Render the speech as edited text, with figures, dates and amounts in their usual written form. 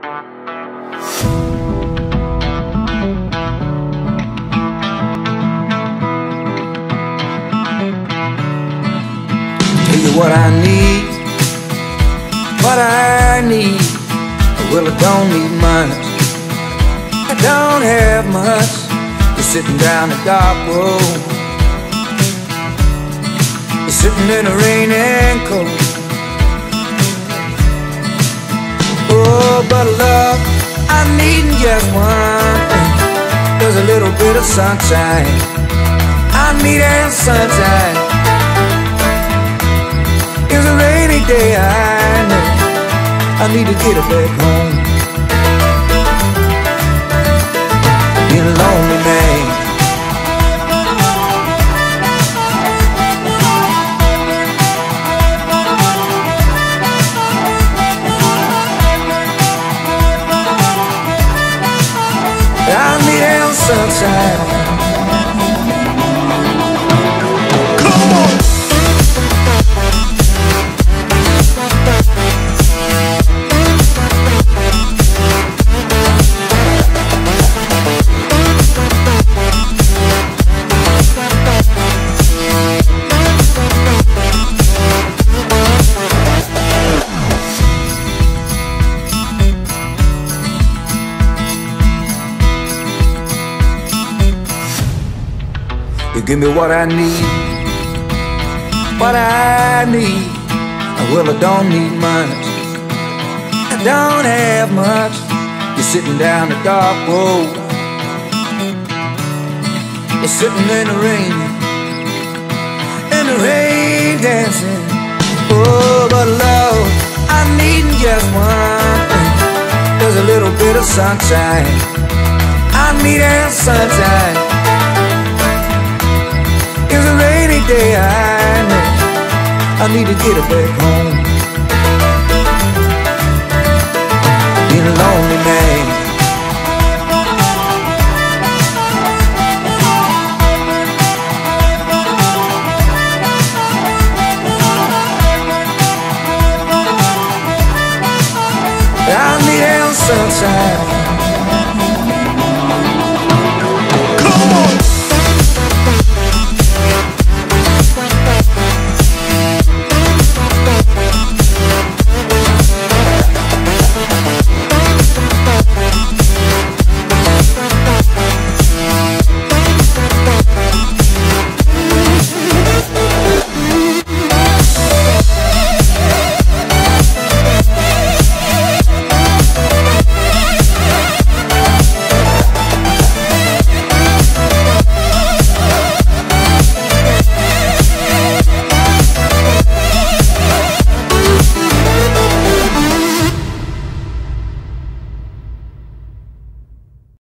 Tell you what I need, what I need. Well, I don't need much, I don't have much. You're sitting down a dark road, you're sitting in the rain and cold. Oh, but love, I'm needing just one thing. There's a little bit of sunshine, I need that sunshine. It's a rainy day, I know, I need to get her back home. Being a lonely man, I need that sunshine. You give me what I need, what I need. Well, I don't need much, I don't have much. You're sitting down a dark road, you're sitting in the rain dancing. Oh, but love, I'm needing just one thing. There's a little bit of sunshine, I need that sunshine. It's a rainy day, I know, I need to get her back home. Being a lonely man, I need that sunshine.